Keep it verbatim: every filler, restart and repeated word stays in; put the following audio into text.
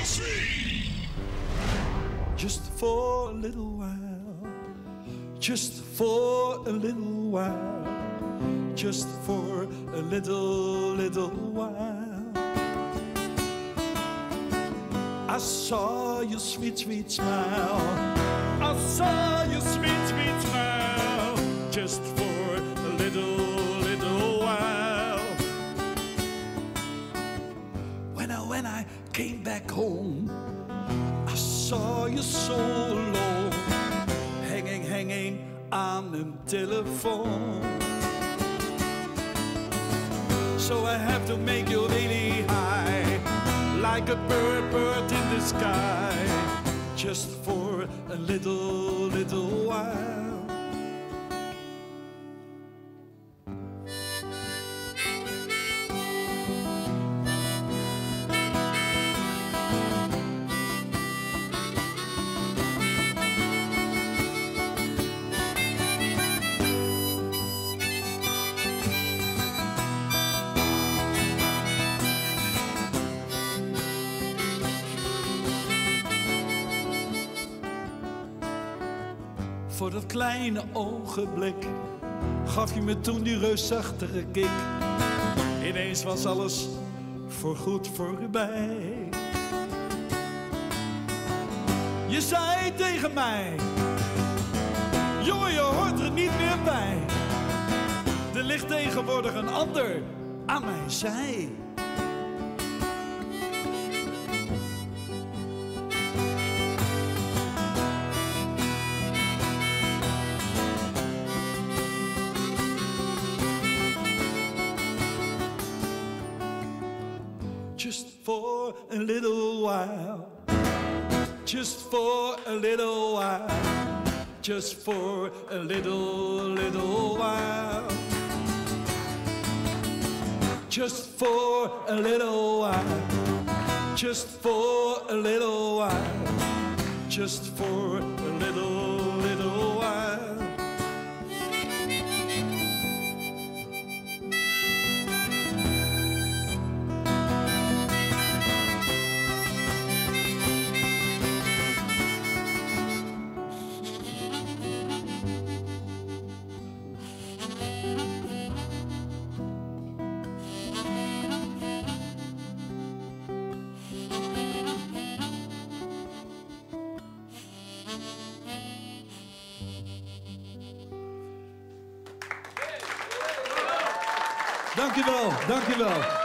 Just for a little while, just for a little while, just for a little, little while. I saw your sweet, sweet smile. I saw your sweet, sweet smile. Just for a little, little while. When I, when I came back home, I saw you so alone, hanging, hanging on the telephone. So I have to make your lady high, like a bird, bird in the sky, just for a little, little while. Voor dat kleine ogenblik gaf je me toen die reusachtige kick. Ineens was alles voorgoed voorbij. Je zei tegen mij: jongen, je hoort er niet meer bij. Er ligt tegenwoordig een ander aan mijn zij. Just for a little while, just for a little while, just for a little, little while, just for a little while, just for a little while, just for a little, little while. Dank je wel, dank je wel.